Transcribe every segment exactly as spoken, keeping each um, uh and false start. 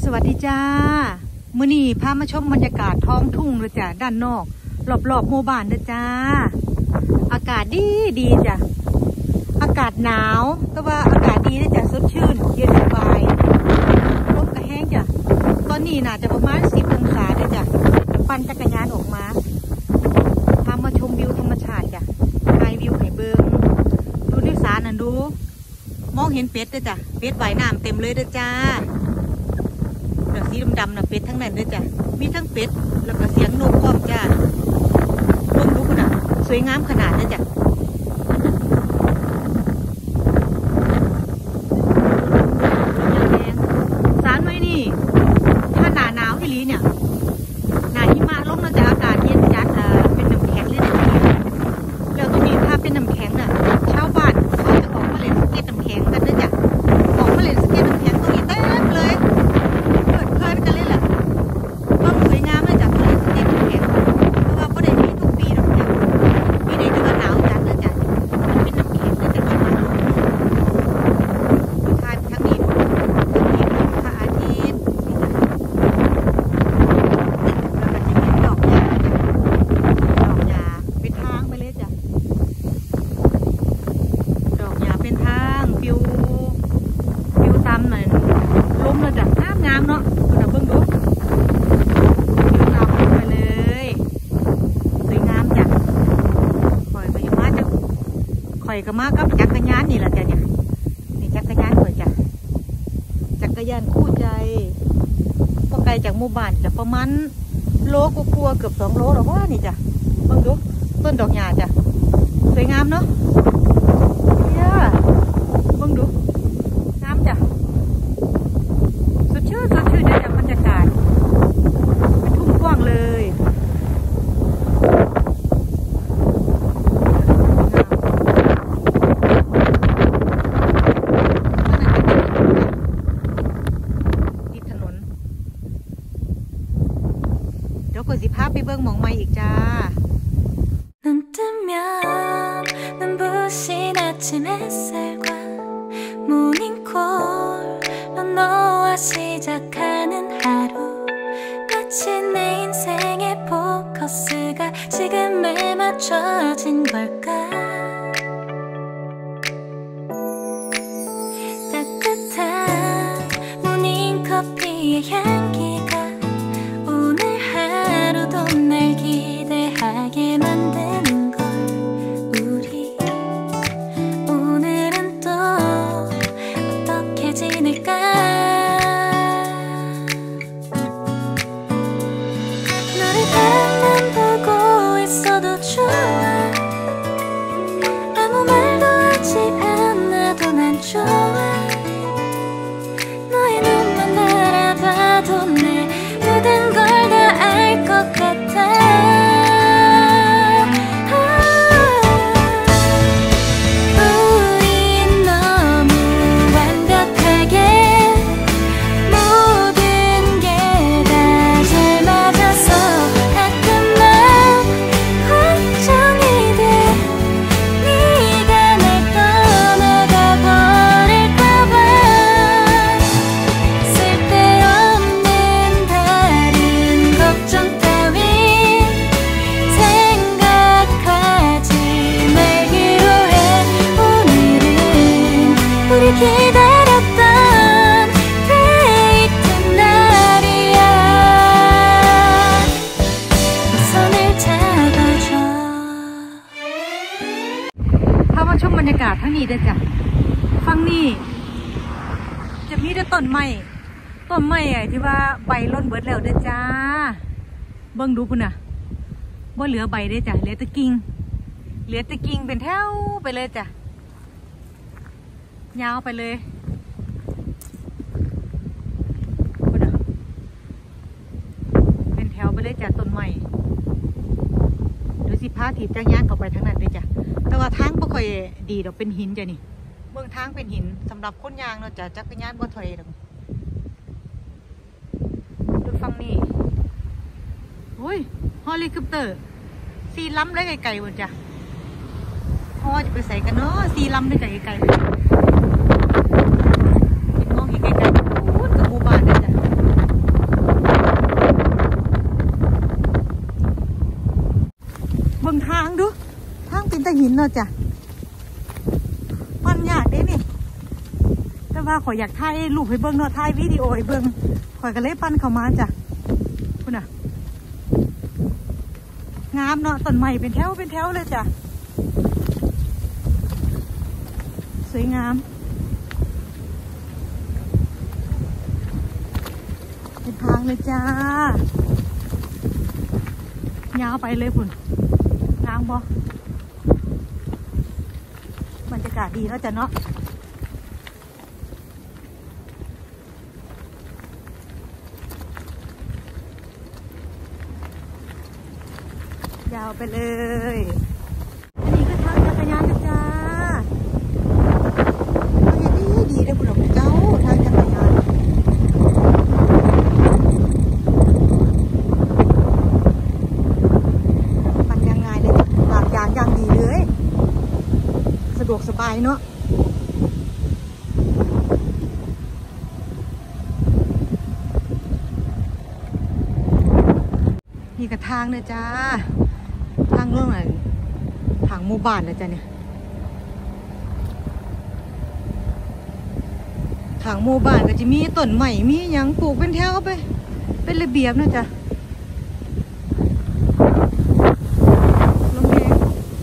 สวัสดีจ้ามื้อนี้พามาชมบรรยากาศท้องทุ่งเลยจ้ะด้านนอกรอบๆหมู่บ้านเด้อจ้าอากาศดีดีจ้ะอากาศหนาวแต่ว่าอากาศดีเลยจ้ะสดชื่นเย็นสบายลมกระแห้งจ้ะตอนนี้น่าจะประมาณสิบองศาเด้อจ้ะปั่นจักรยานออกมาพามาชมวิวธรรมชาติจ้ะถ่ายวิวให้เบิ่งดูนิสานั่นดูมองเห็นเป็ดเด้อจ้ะเป็ดว่ายน้ำเต็มเลยเด้อจ้าสีดำๆนะเป็ดทั้งนั้นเลยจ้ะมีทั้งเป็ดแล้วก็เสียงนกพร้อมจ้าเบิ่งดูขนาดสวยงามขนาดเลยจ้ะสารไว้นี่ถ้าหนาหนาวที่ลีเนี่ยหนาหิมะลงแล้วจะอากาศเย็นจัดเอ่อเป็นน้ำแข็งเลยนะแล้วตัวนี้ถ้าเป็นน้ำแข็งน่ะชาวบ้านเขาจะออกมาเล่นสเก็ตน้ำแข็งกันด้วยจ้ะออกมาเล่นสเก็ตน้ำแข็งตรงนี้เต็มเลยข่อยก็มากับจักรยานนี่แหละจ้ะเนี่ยนี่จักรยานข่อยจ้ะจักรยานคู่ใจพอไกลจากหมู่บ้านจะประมาณโลกลัวเกือบสองโลหรอกว่านี่จ้ะเบิ่งดูต้นดอกหญ้าจ้ะสวยงามเนาะเนี่ยเบิ่งดูงามจ้ะสดชื่นสดชื่นเนี่ยจ้ะบรรยากาศเป็นทุ่งกว้างเลยเดี๋ยวก็สิพาไปเบิ่งหม่องใหม่อีกจ้า눈뜨면눈부신 아침 햇살과 모닝콜로 너와 시작하는 하루 마치 내 인생의 포커스가 지금에 맞춰진 걸까 따뜻한 모닝커피의 향기 날 기대하게 만드는 걸 우리 오늘은 또 어떻게 지낼까 너를 바라보고 있어도 좋아 아무 말도 하지 않아도 난 좋아 너의 눈만 바라봐도 내 모든 걸 다 알 것 같아 기다렸던 데이트 날이야 손을 잡아줘พามาชมบรรยากาศทั้งนี้เด้อจ้ะฝั่งนี้จะมีแต่ต้นไม้ต้นไม้ไอ้ที่ว่าใบล้นเบิดแล้วเด้อจ้าเบิ่งดูพุ่นน่ะบ่เหลือใบเด้อจ้ะเหลือแต่กิ่งเหลือแต่กิ่งเป็นแถวไปเลยจ้ะยาวไปเลยเป็นแถวไปเลยจ้ะต้นไม้เดี๋ยวสิพาถีบจักรยานเข้าไปทางนั้นเลยจ้ะแต่ว่าทางบ่ค่อยดีดอกเป็นหินจ้ะนี่เมืองทางเป็นหินสำหรับคนยางเนาะจ้ะจักรยานบ่ถอยดอกดูฟังนี่โอ้ยเฮลิคอปเตอร์สีล้ำเลยไกลๆหมดจ้ะพอจะไปใส่กันเนาะสีล้ำเลยไกลๆมองเห็นไกลๆโอ้ยกับหมู่บ้านเลยจ้ะเนาะจ้ะปั้นยากเด้นี่แต่ว่าขอยอยากถ่ายรูปให้เบิ้งเนาะถ่ายวิดีโอให้เบิ้งขอยก็เลยปั้นเข้ามาจ้ะคุณน่ะงามเนาะต้นไม้เป็นแถวเป็นแถวเลยจ้ะสวยงามเป็นทางเลยจ้ายาวไปเลยคุณงามบ่บรรยากาศดีแล้วจ้ะเนาะยาวไปเลยอันนี้ก็ทางจักรยานนะจ้าทางดีดีเลยคุณหลวงเจ้าทางจักรยานปั่นยังไงเลยหลากยางยังดีเลยสะดวกสบายเนาะนี่ก็ทางเลยจ้าทางเรื่องอะไรทางหมู่บ้านนะจ๊ะเนี่ยทางหมู่บ้านก็จะมีต้นใหม่มีหยังปลูกเป็นแถวไปเป็นระเบียบนะจ๊ะลมแรง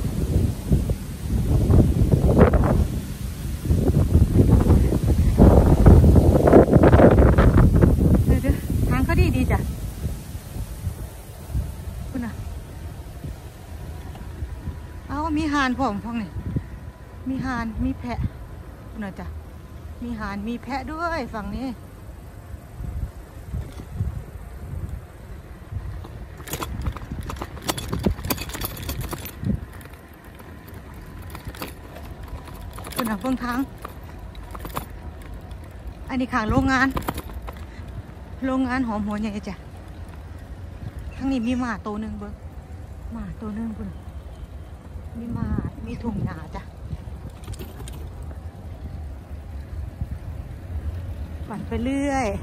เดี๋ยวทางเขาดีดีจ้ะคุณน่ะเอามีห่านพร้อมพร้อมนี่มีห่านมีแพะคุณน่ะจ้ะมีห่านมีแพะด้วยฝั่งนี้คุณน่ะเพิ่งทางอันนี้ข้างโรงงานโรงงานหอมหัวใหญ่จ้ะทั้งนี้มีหมาตัวหนึ่งเบิ้งหมาตัวหนึ่งคุณมีหมามีถุงหนาจ้ะปั่นไปเรื่อย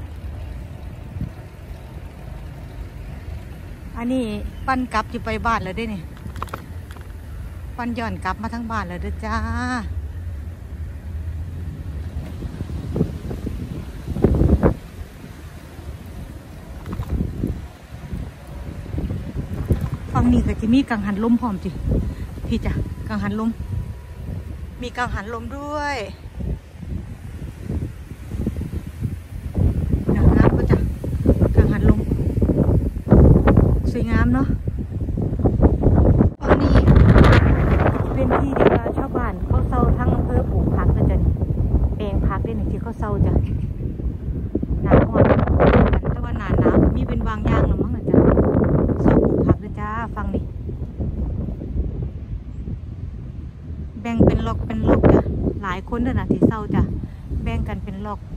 อันนี้ปั่นกลับจะไปบ้านแล้วด้วยนี่ปั่นย้อนกลับมาทั้งบ้านแล้วเด้อจ้าฝั่งนี้ก็จะมีกังหันลมพร้อมจิพี่จ้ะกังหันลมมีกังหันลมด้วยงามก็จ้ะกังหันลมสวยงามเนาะฝั่งนี้เป็นที่ที่ว่าชาวบ้านเขาเซาทั้งอำเภอปลูกผักนะจ๊ะแปลงผักได้หนึ่งที่เขาเซาจ้ะหนาอ่อนแต่ว่าหนาหนาวมีเป็นบางอย่างหรือมั้งนะจ๊ะเซาปลูกผักนะจ้าฟังนี่แบ่งเป็นล็อกเป็นล็อกจ้ะหลายคนด้วยนะที่เศร้าจ้ะแบ่งกันเป็นล็อก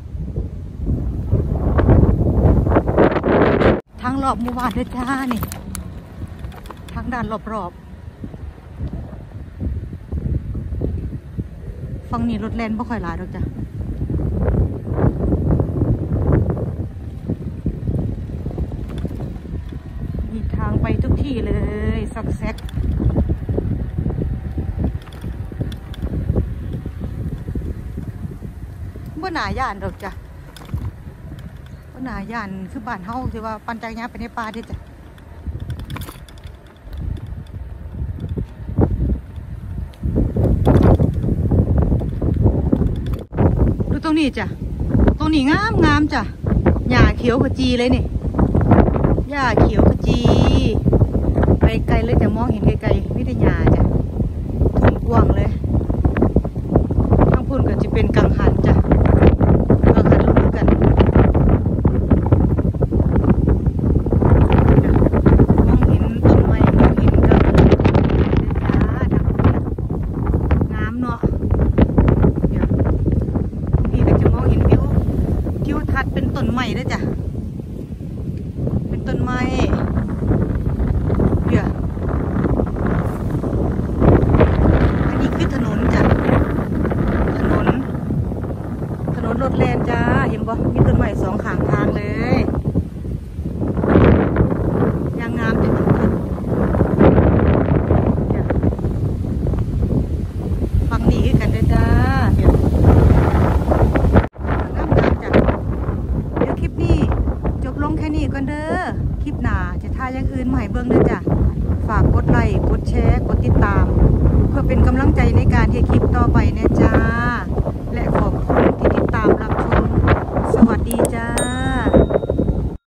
ทางรอบหมู่บ้านด้วยจ้านี่ทางด้านรอบๆฝั่งนี้รถแล่นไม่ค่อยหลายหรอกจ้ะมีทางไปทุกที่เลยซอกแซกบ่หนาย่านดอกจ้ะบ่หนาย่านคือบ้านเฮาที่ว่าปั่นจักรยานไปในป่าเด้จ้ะดูตรงนี้จ้ะตรงนี้งามงามจ้ะหญ้าเขียวขจีเลยนี่หญ้าเขียวขจีไปไกลเลยจะมองเห็นไกลๆไม่ได้หญ้าจ้ะทุ่งกว้างเลยทางพุ่นก็จะเป็นกังหันจ้ะกังหันลงกันมองเห็นต้นไม้มองเห็นกังหันจ้าดังงามเนาะเดี๋ยวพี่ก็จะมองเห็นวิวทิวทัศน์เป็นต้นไม้ด้วยจ้ะเป็นต้นไม้เดี๋ยวอันนี้คือถนนจ้ะถนนถนนรถแล่นจ้าเห็นบ่มีต้นไม้สองข้างทางเลยยางงามจ้ะกันเด้อคลิปหน้าจะถ่ายอย่างอื่นมาให้เบิ่งเด้อจ้ะฝากกดไลค์กดแชร์กดติดตามเพื่อเป็นกำลังใจในการที่คลิปต่อไปเนี่ยจ้า